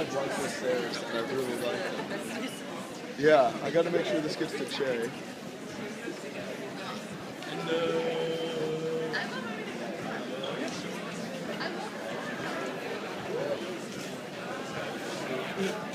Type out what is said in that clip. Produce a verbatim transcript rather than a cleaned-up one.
had one with theirs, and I really like it. Yeah, I got to make sure this gets to Che. And, uh,